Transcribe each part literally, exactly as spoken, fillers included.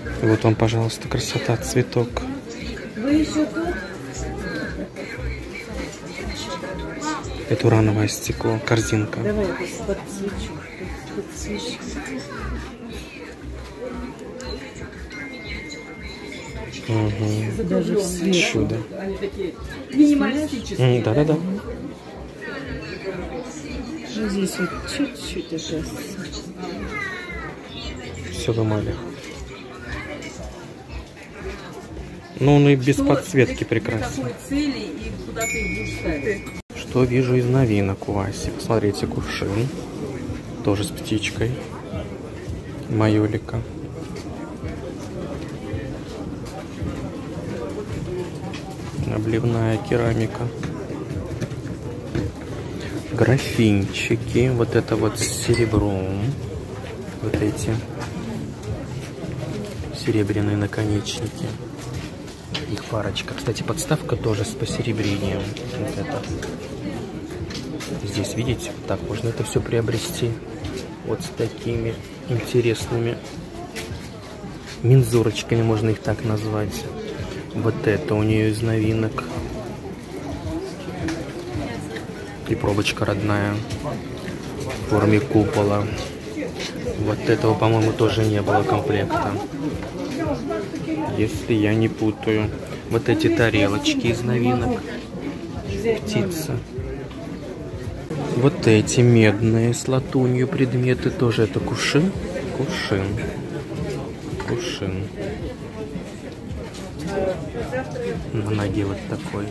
И вот вам, пожалуйста, красота, цветок. Вы еще тут? Это урановое стекло, корзинка. Давай я подсвечу. Подсвечу. Угу. Даже в свет. Чудо. Они такие минималистические. Да-да-да. Ну, здесь вот чуть-чуть это. Все в эмалях. Ну, он и без Что, подсветки для прекрасен. какой цели и куда ты их будешь ставить? Что вижу из новинок у Аси? Посмотрите, кувшин. Тоже с птичкой. Майолика. Обливная керамика. Графинчики. Вот это вот с серебром. Вот эти серебряные наконечники. Их парочка. Кстати, подставка тоже с посеребрением. Вот это. Здесь, видите, вот так можно это все приобрести. Вот с такими интересными мензурочками, можно их так назвать. Вот это у нее из новинок. И пробочка родная в форме купола. Вот этого, по-моему, тоже не было комплекта, если я не путаю. Вот эти тарелочки из новинок. Птица. Вот эти медные с латунью предметы тоже. Это кувшин. Кувшин. Кувшин. На ноге вот такой.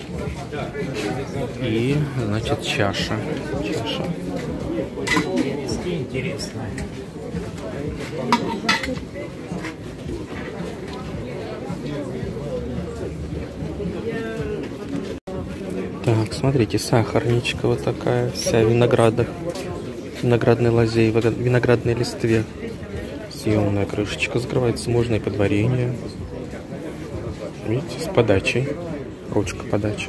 И, значит, чаша. Чаша. Интересно. Так, смотрите, сахарничка вот такая, вся в виноградах, виноградной лозе, виноградной листве. Съемная крышечка закрывается, можно и под варенье. Видите, с подачей. Ручка подачи.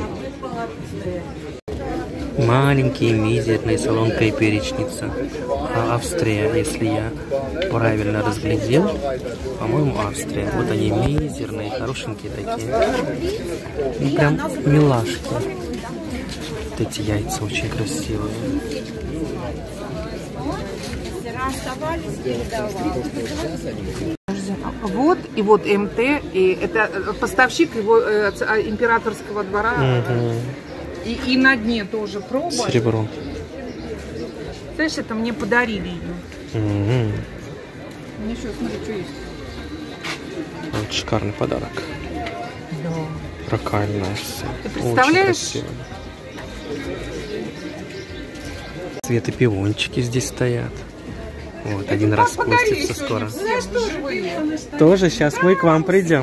Маленькие, мизерные, солонка и перечница. А Австрия, если я правильно разглядел, по-моему, Австрия. Вот они мизерные, хорошенькие такие. Ну, прям милашки. Вот эти яйца очень красивые. Вот, и вот МТ, и это поставщик его э, императорского двора. Угу. И, и на дне тоже проба. Серебро. Знаешь, это мне подарили ее. Угу. Мне еще, смотри, что есть. Вот шикарный подарок. Да. Рокальная все. Ты представляешь? Очень красиво. Цветы пиончики здесь стоят. Вот, это один раз спустится скоро. Знаешь, тоже вы. Тоже сейчас мы к вам придем.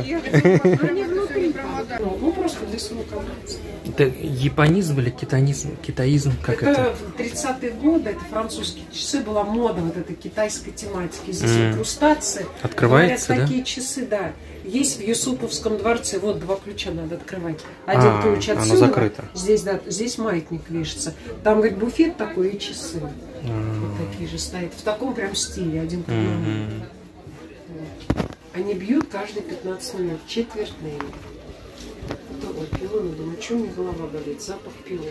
Ну, просто для своего команды. Это японизм или китаизм? Китаизм, как это? Это тридцатые годы, это французские часы, была мода вот этой китайской тематики. Здесь mm. инкрустации. Открывается, говорят, да? такие часы, да. Есть в Юсуповском дворце, вот два ключа надо открывать. Один А, ключ отсюда. оно закрыто. Здесь, да, здесь маятник вешается. Там, говорит, буфет такой и часы. А. Вот такие же стоят. В таком прям стиле, один к одному. Mm-hmm. Вот. Они бьют каждые пятнадцать минут, четвертные. Ой, пилон, думаю, что у меня голова болит? Запах пилона.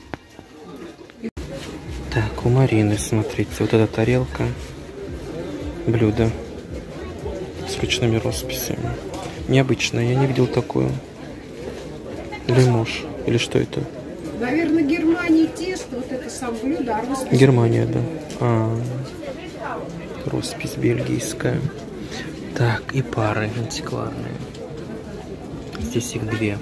Так, у Марины, смотрите, вот эта тарелка, блюдо с ручными росписями. Необычное, я не видел такую. Лемуш, или что это? Наверное, Германия тесто, вот это сам блюдо, а роспись... Германия, да. А, роспись бельгийская. Так, и пары антикварные. Здесь их две.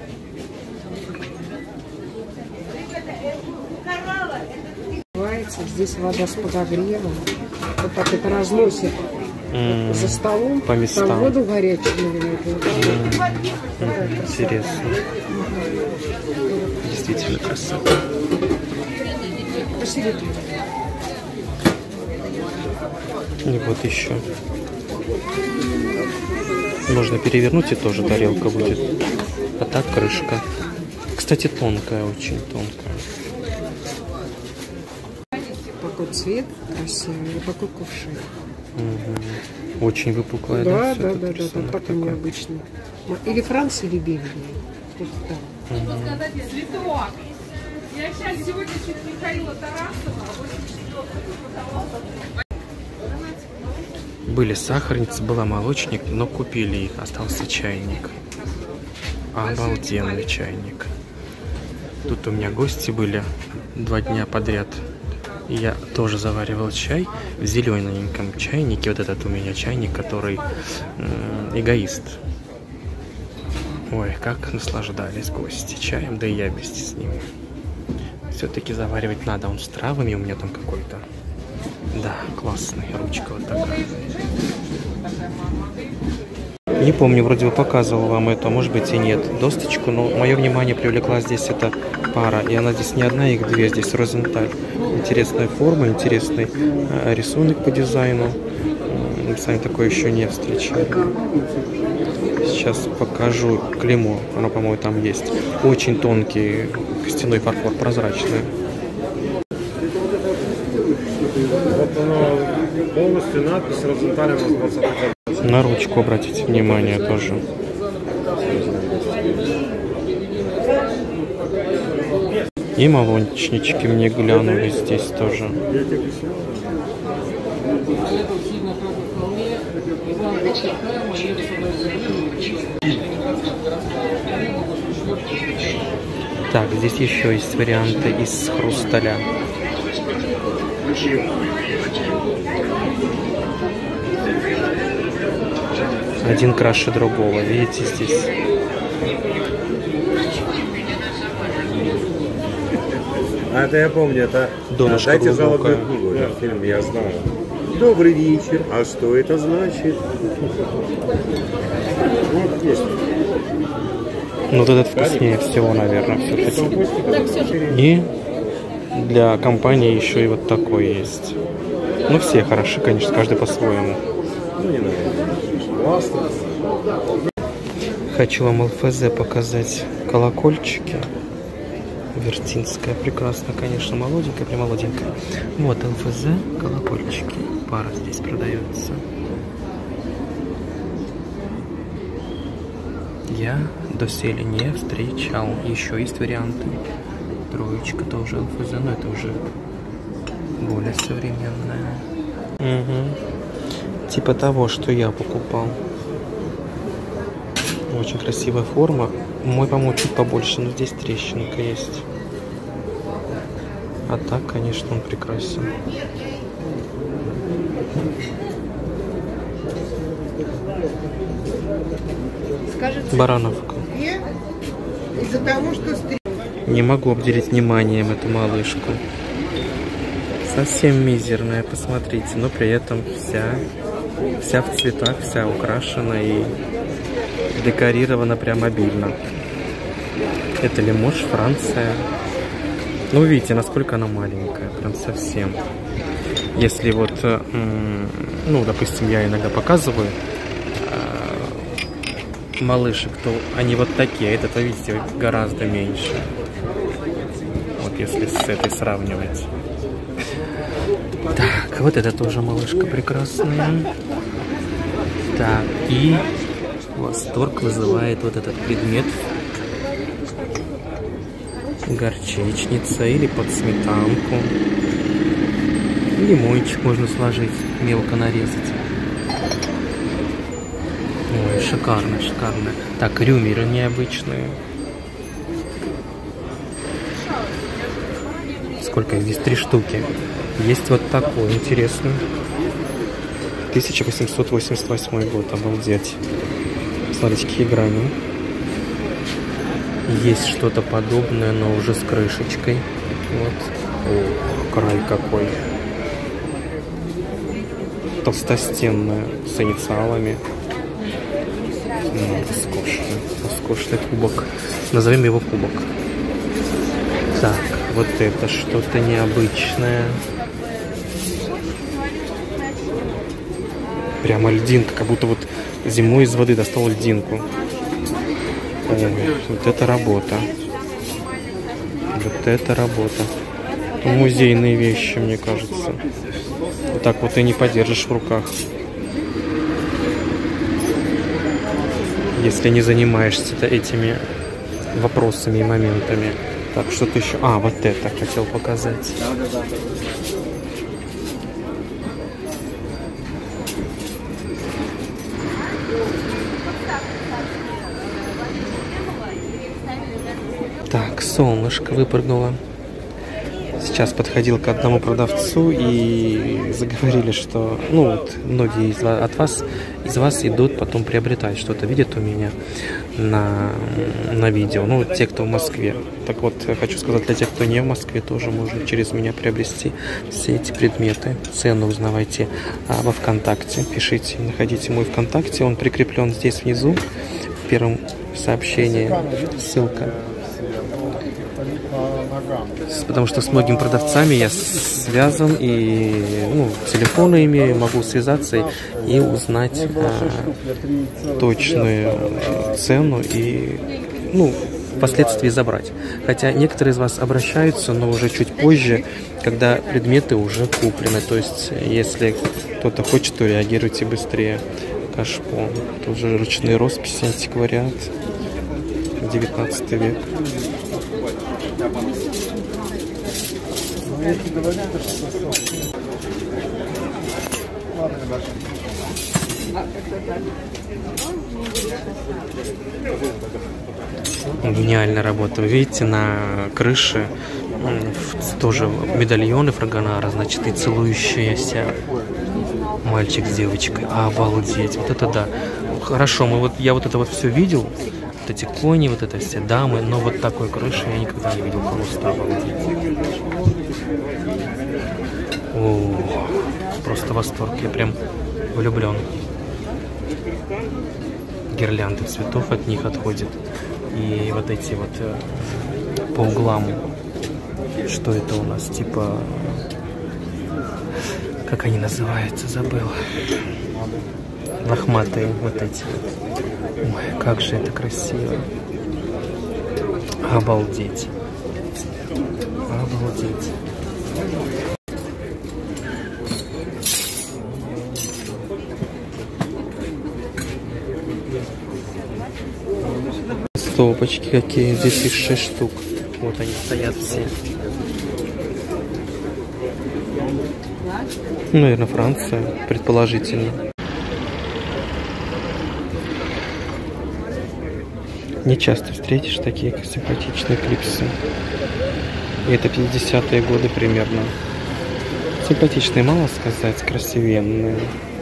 Здесь вода с подогревом. Вот так это разносит mm. за столом. По местам. Там воду горячую наливают. Mm. Mm. Интересно. Mm. Действительно красота. Посередине. И вот еще. Можно перевернуть, и тоже тарелка будет. А так крышка. Кстати, тонкая, очень тонкая. Какой цвет красивый, и какой кувшин. Угу. Очень выпуклая, да? Да, да, да, да, да, так и необычно. Или Франция, или Бельгия. Вот так. Угу. Я сейчас сегодня чуть Михаила Тарасова, Были сахарницы, была молочник, но купили их. Остался чайник. Обалденный чайник. Тут у меня гости были два дня подряд. И я тоже заваривал чай в зелененьком чайнике. Вот этот у меня чайник, который э, эгоист. Ой, как наслаждались гости чаем, да и я вместе с ним. Все-таки заваривать надо. Он с травами у меня там какой-то. Да, классный. Ручка вот такая. Не помню, вроде бы показывал вам это, может быть и нет, досточку, но мое внимание привлекла здесь эта пара. И она здесь не одна, их две, здесь Розенталь. Интересная форма, интересный э, рисунок по дизайну. Сами такое еще не встречали. Сейчас покажу клеймо, оно, по-моему, там есть. Очень тонкий костяной фарфор, прозрачный. Вот оно полностью надпись Розенталь с двадцатых годов. На ручку обратите внимание тоже. И молочнички мне глянули здесь тоже. Так, здесь еще есть варианты из хрусталя. Один краше другого, видите, здесь. А это я помню, это Донышко «Дайте глубокое. золотую книгу», да, фильм, я знаю. Добрый вечер, а что это значит? Вот есть. Ну, вот этот вкуснее всего, наверное, все-таки. И для компании еще и вот такой есть. Ну, все хороши, конечно, каждый по-своему. Ну, не надо. Классно. Хочу вам ЛФЗ показать колокольчики. Вертинская, прекрасно, конечно, молоденькая, прям молоденькая. Вот ЛФЗ, колокольчики. Пара здесь продается. Я доселе не встречал. Еще есть варианты. Троечка тоже ЛФЗ, но это уже более современная. Угу. Типа того, что я покупал. Очень красивая форма. Мой, по-моему, чуть побольше, но здесь трещинка есть. А так, конечно, он прекрасен. Скажите, Барановка. из-за того, что Не могу обделить вниманием эту малышку. Совсем мизерная, посмотрите, но при этом вся, вся в цветах, вся украшена и декорирована прям обильно. Это Лимож, Франция. Ну, видите, насколько она маленькая, прям совсем. Если вот, ну, допустим, я иногда показываю малышек, то они вот такие, этот, вы видите, гораздо меньше. Вот если с этой сравнивать. Так, вот это тоже малышка прекрасная. Так, и восторг вызывает вот этот предмет. Горчичница или под сметанку. Лимончик можно сложить, мелко нарезать. Ой, шикарно, шикарно. Так, рюмеры необычные. Сколько здесь? Три штуки. Есть вот такой интересный. тысяча восемьсот восемьдесят восьмой год, обалдеть. Смотрите, какие грани. Есть что-то подобное, но уже с крышечкой. Вот. О, край какой. Толстостенная, с инициалами. Ну, роскошный, роскошный кубок. Назовем его кубок. Так, вот это что-то необычное. Прямо льдинка, как будто вот зимой из воды достал льдинку. Ой, вот это работа. Вот это работа. Музейные вещи, мне кажется. Вот так вот и не подержишь в руках. если не занимаешься этими вопросами и моментами. Так, что-то еще... А, вот это хотел показать. Так, солнышко выпрыгнуло. Сейчас подходил к одному продавцу и заговорили, что, ну, вот, многие из вас, от вас, из вас идут потом приобретать что-то, видят у меня на, на видео, ну, те, кто в Москве. Так вот, хочу сказать, для тех, кто не в Москве, тоже можно через меня приобрести все эти предметы. Цену узнавайте а, во ВКонтакте, пишите, находите мой ВКонтакте, он прикреплен здесь внизу, в первом сообщении, ссылка. Потому что с многими продавцами я связан и, ну, телефоны имею, могу связаться и, и узнать а, точную цену и, ну, впоследствии забрать. Хотя некоторые из вас обращаются, но уже чуть позже, когда предметы уже куплены. То есть, если кто-то хочет, то реагируйте быстрее. Кашпо. Тоже ручные росписи, антиквариат. девятнадцатый век. Гениальная работа. Вы видите, на крыше тоже медальоны Фрагонара, значит, и целующаяся мальчик с девочкой. Обалдеть. Вот это да. Хорошо, мы вот, я вот это вот все видел. Вот эти кони, вот это все дамы, но вот такой крыши я никогда не видел. Просто обалдеть. О, просто восторг. Я прям влюблен. Гирлянды цветов от них отходят. И вот эти вот э, по углам. Что это у нас? Типа... Как они называются? Забыл. Лохматые вот эти вот. Ой, как же это красиво. Обалдеть. Обалдеть. Стопочки какие. Здесь их шесть штук. Вот они стоят все. Ну, наверное, Франция, предположительно. Не часто встретишь такие симпатичные клипсы. И это пятидесятые годы примерно. Симпатичные, мало сказать, красивенные.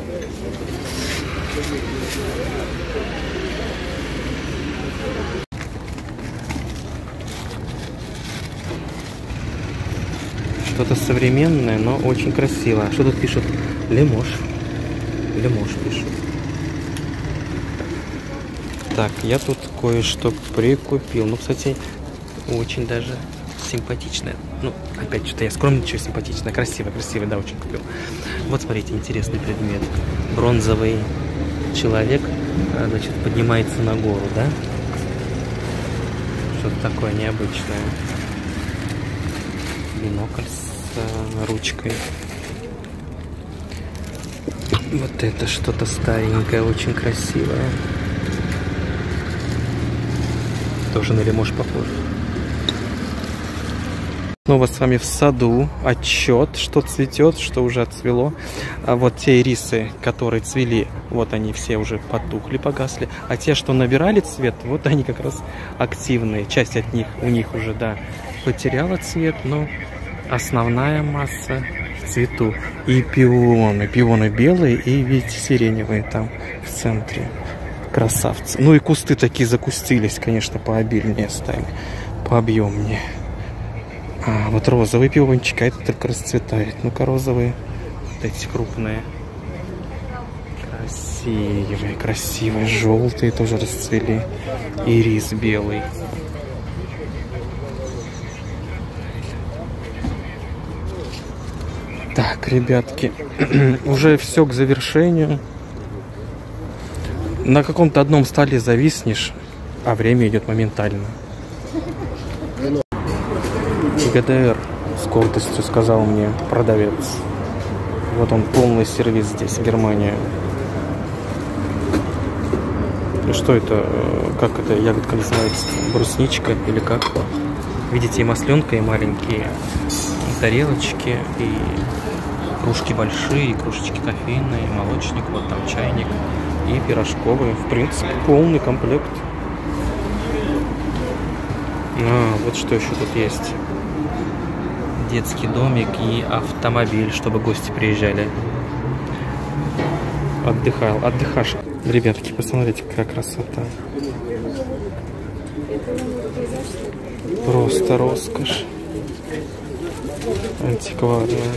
Что-то современное, но очень красиво. Что тут пишут? Лемош. Лемош пишут. Так, я тут кое-что прикупил. Ну, кстати, очень даже симпатичное. Ну, опять что-то я скромничаю, симпатичное. Красиво, красиво, да, очень купил. Вот, смотрите, интересный предмет. Бронзовый человек, значит, поднимается на гору, да? Что-то такое необычное. Бинокль с ручкой. Вот это что-то старенькое, очень красивое. Тоже на лемош похож. Снова с вами в саду. Отчет, что цветет, что уже отцвело. А вот те ирисы, которые цвели, вот они все уже потухли, погасли. А те, что набирали цвет, вот они как раз активные. Часть от них, у них уже, да, потеряла цвет, но основная масса в цвету. И пионы. Пионы белые и, видите, сиреневые там в центре. Красавцы. Ну и кусты такие закустились, конечно, пообильнее стали, пообъемнее. А вот розовый пиончик, а это только расцветает. Ну-ка, розовые, вот эти крупные. Красивые, красивые. Желтые тоже расцвели. Ирис белый. Так, ребятки, уже все к завершению. На каком-то одном столе зависнешь, а время идет моментально. ГДР, с гордостью сказал мне продавец. Вот он, полный сервис здесь, Германия. Что это? Как эта ягодка называется? Брусничка или как? Видите, и масленка, и маленькие тарелочки, и кружки большие, и кружечки кофейные, и молочник, вот там чайник, и пирожковые. В принципе, полный комплект. А, вот что еще тут есть. Детский домик и автомобиль, чтобы гости приезжали. Отдыхал, отдыхашка. Ребятки, посмотрите, какая красота. Просто роскошь. Антикварная.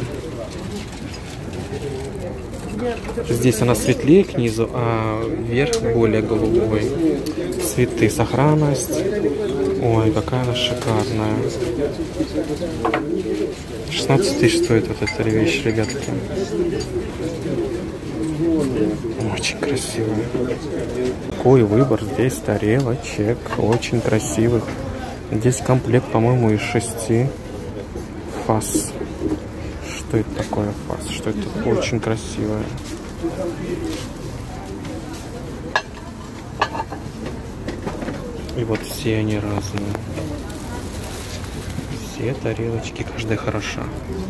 Здесь она светлее к низу, а верх более голубой. Цветы, сохранность. Ой, какая она шикарная. шестнадцать тысяч стоит вот эта вещь, ребятки. Очень красивая. Какой выбор здесь тарелочек. Очень красивых. Здесь комплект, по-моему, из шести. Фас. Что это такое фас? Что это? Очень красивое. И вот все они разные. Все тарелочки, каждая хороша.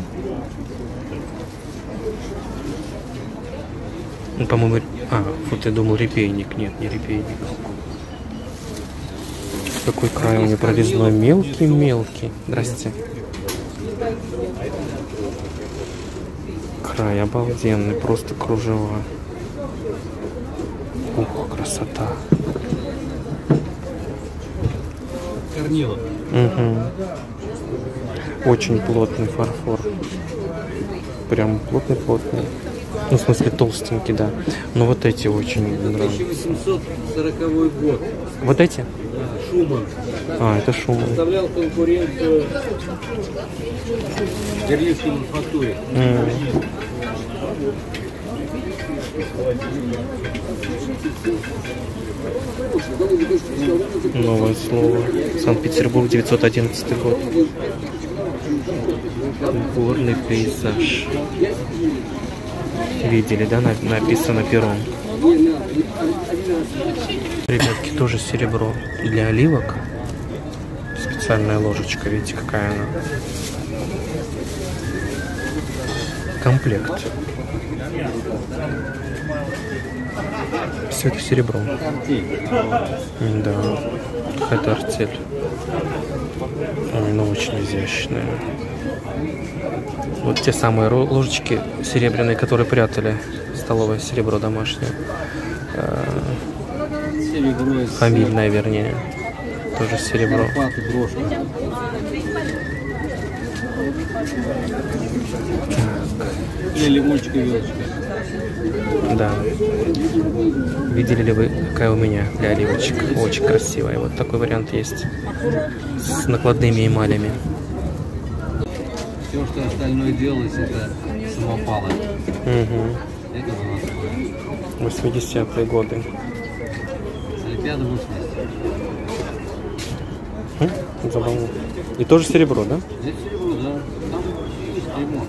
Ну, по-моему, а, вот я думал репейник. Нет, не репейник. Какой край у него прорезной. Мелкий-мелкий. Здрасте. Край обалденный, просто кружева. Ух, красота. Корнилов. Угу. Очень плотный фарфор. Прям плотный-плотный. Ну, в смысле, толстенький, да. Но вот эти очень нравятся. тысяча восемьсот сороковой год. Вот эти? Да, Шуман. А, это Шуман. Составлял конкуренцию берлинской мануфактуре. Mm. Новое слово. Санкт-Петербург, девятьсот одиннадцатый год. Горный пейзаж. Видели, да? Написано пером. Ребятки, тоже серебро для оливок. Специальная ложечка, видите, какая она. Комплект. Все это серебро. Да, это артель. Ой, ну очень изящная. Вот те самые ложечки серебряные, которые прятали. Столовое серебро домашнее. Фамильное, вернее. Тоже серебро. И лимончик и вилочка. Да. Видели ли вы, какая у меня для оливочек? Очень красивая. Вот такой вариант есть. С накладными эмалями. Все, что остальное делалось, это самопалы. Угу. Это было восьмидесятые годы. Олимпиада восемьдесят. Хм, забавно. И тоже серебро, да? Здесь серебро, да. Там есть серебро.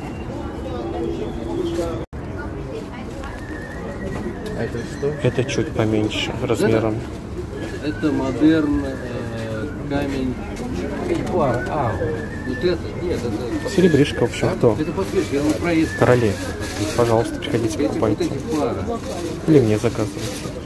А это что? Это чуть поменьше размером. Это модерн, э, камень. Пар. А, вот это, нет, это... Серебришка, в общем, кто? Это подсвечка, я на проезд. Короли. Пожалуйста, приходите, покупайте. Или мне заказывайте.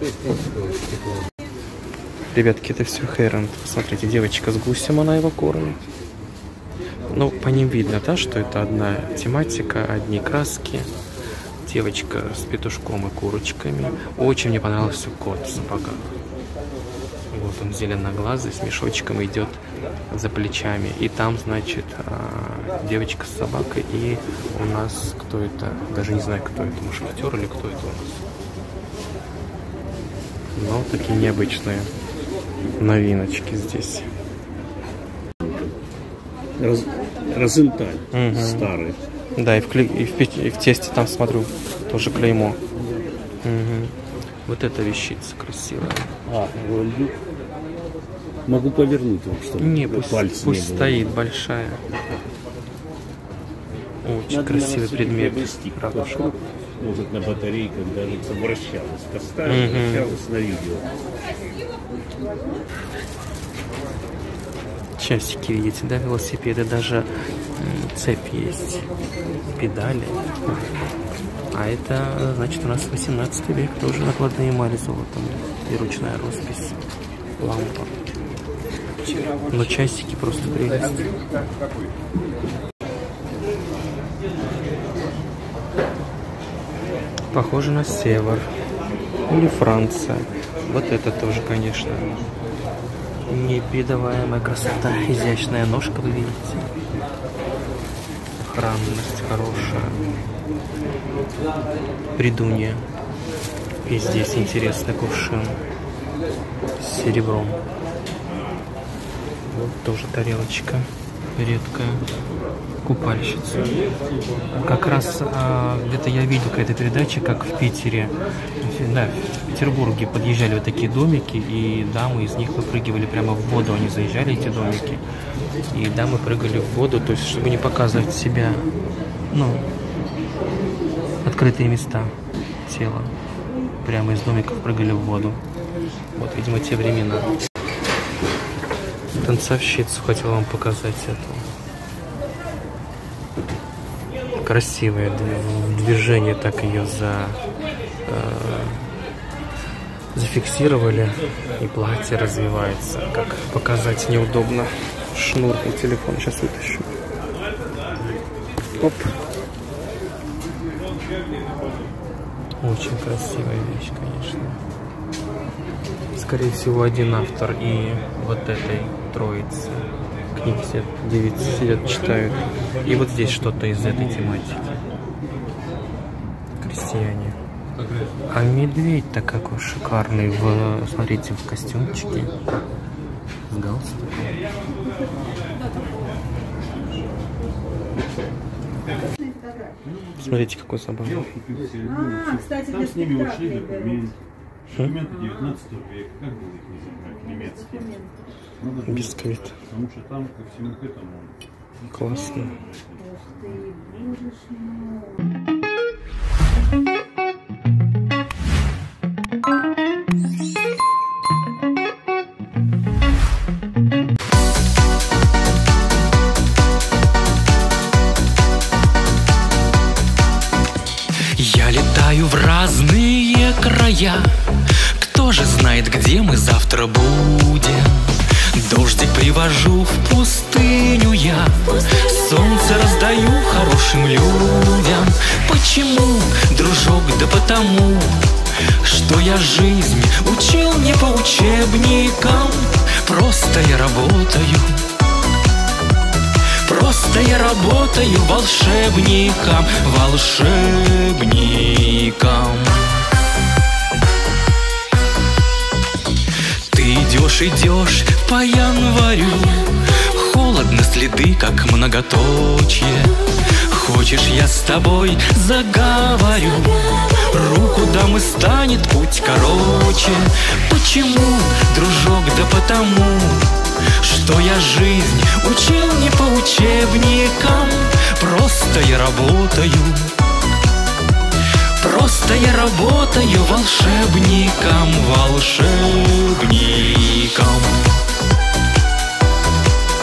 Ребятки, это все Хэрон. Посмотрите, девочка с гусем, она его кормит. Ну, по ним видно, да, что это одна тематика, одни краски. Девочка с петушком и курочками. Очень мне понравился кот в сапогах. Вот он зеленоглазый, с мешочком идет за плечами. И там, значит, девочка с собакой. И у нас кто это? Даже не знаю, кто это. Мушкетер или кто это у нас? Но такие необычные новиночки здесь. Роз... Розенталь. Угу. Старый. Да, и в, кле... и, в печ... и в тесте там, смотрю, тоже клеймо. Угу. Вот эта вещица красивая. А, ролью. Могу повернуть его, чтобы не, пусть, пальцы пусть не было. стоит большая. Очень Надо, красивый наверное, предмет. приобрести. Радужка. может, на батарейках даже вращалась. Поставила, Мгм. вращалась на видео. Часики, видите, да, велосипеды, даже м, цепь есть, педали. А это, значит, у нас восемнадцатый век, тоже накладные эмали золотом и ручная роспись, лампа. Но часики просто прелесть. Похоже на север или Франция. Вот это тоже, конечно, непередаваемая красота, изящная ножка, вы видите. Сохранность хорошая. Придунья. И здесь интересный кувшин с серебром. Вот тоже тарелочка редкая. Купальщица. Как раз а, где-то я видел какая-то передача, как в Питере, да, в Петербурге подъезжали вот такие домики, и дамы из них выпрыгивали прямо в воду. Они заезжали, эти домики, и дамы прыгали в воду, то есть, чтобы не показывать себя, ну, открытые места тела. Прямо из домиков прыгали в воду. Вот, видимо, те времена. Танцовщицу хотел вам показать эту. Красивое движение, так ее за, э, зафиксировали, и платье развивается. Как показать неудобно. Шнур у телефона сейчас вытащу. Оп. Очень красивая вещь, конечно. Скорее всего, один автор и вот этой троицы. Книги сидят, девицы сидят, читают. И вот здесь что-то из этой тематики. Крестьяне. А медведь-то какой шикарный. В, смотрите, в костюмчике. С галстуком. Смотрите, какой забавный. А, кстати, для спектакля берут. Документы девятнадцатого века, как было их называть, немецкие. Надо Бисквит. потому что там ко всему к этому. Классно. Я летаю в разные края. Кто же знает, где мы завтра будем? Дождик привожу в пустыню я, солнце раздаю хорошим людям. Почему, дружок? Да потому, что я жизнь учил не по учебникам. Просто я работаю, просто я работаю волшебником, волшебником. Идешь, идешь по январю, холодно, следы, как многоточие. Хочешь, я с тобой заговорю, руку дам и станет путь короче. Почему, дружок? Да потому, что я жизнь учил не по учебникам. Просто я работаю, просто я работаю волшебником, волшебником.